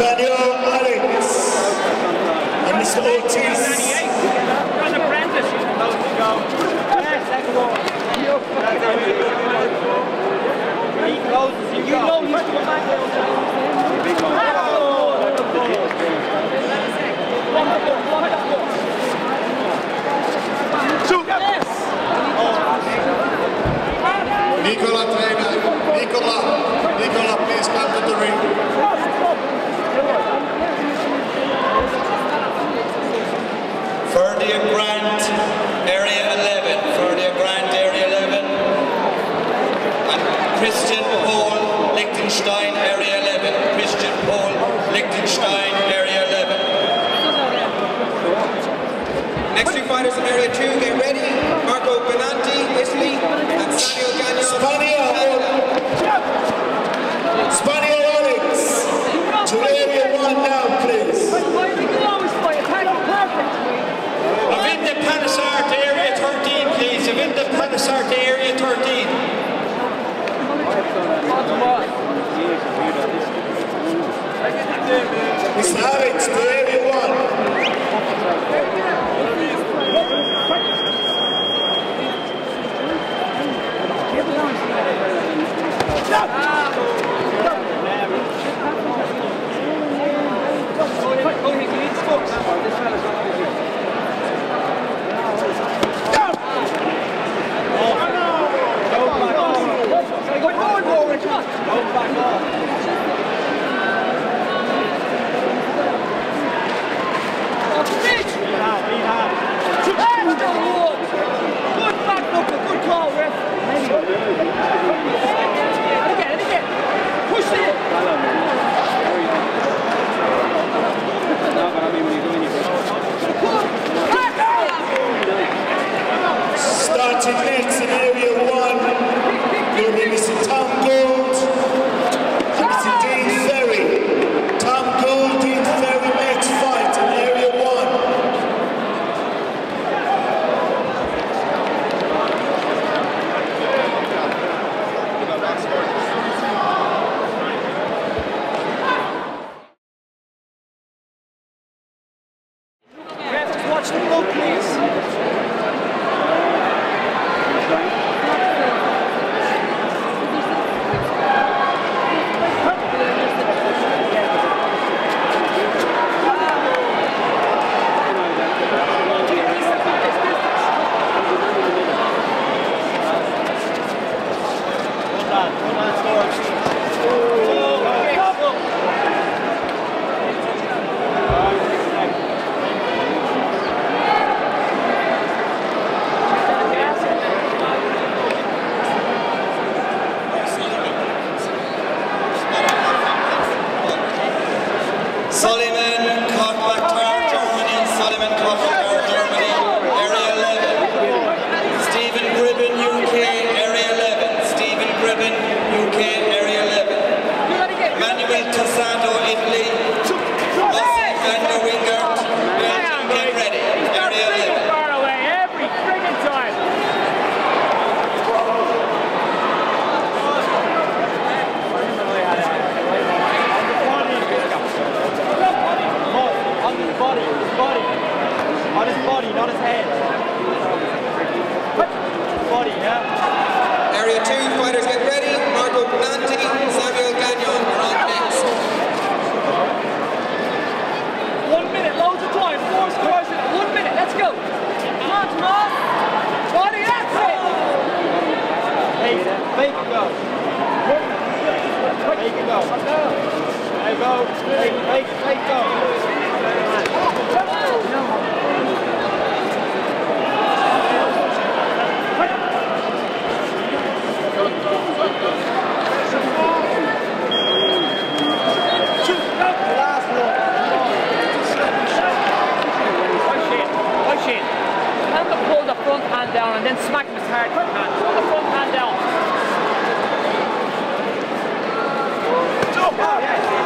Daniel Alex and Mr. Ortiz. An apprentice. He closes, you know he's coming back there. Nicola trainer, Nicola, please come to the ring. Ferdia Grant, area 11. Ferdia Grant, area 11. And Christian Paul, Liechtenstein, area 11. Christian Paul, Liechtenstein, area 11. Next two fighters in area 2, get ready. Marco Benanti, Italy, and Samuel Gagnon. Spaniel Alex, to area 1 now, please. Avinda Panisar to area 13, please. Avinda Panisar to area 13. Mr. Alex, to area starting next in area 1 will be Mr. Tom Gould and Mr. Dean Ferry. Tom Gould, Dean Ferry, next fight in area 1. Watch the flow, please. Solomon Kottbacher, Germany. Solomon Kottbacher, Germany, area 11. Stephen Gribben, UK, area 11. Stephen Gribben, UK, area 11. Manuel Tossato, Italy. Austin van der Wingert, Belgium, get ready, area 11. Far away every friggin' time. On his body, not his head. Body, yeah. Area 2 fighters, get ready. Marco Benanti, Samuel Gagnon are on next. 1 minute, loads of time. 4 scores in 1 minute. Let's go. Come on, Tomas. Body, that's it. Make it go. Make it go. There you go. Make go. Pull the front hand down and then smack him as hard as you can. Pull the front hand down.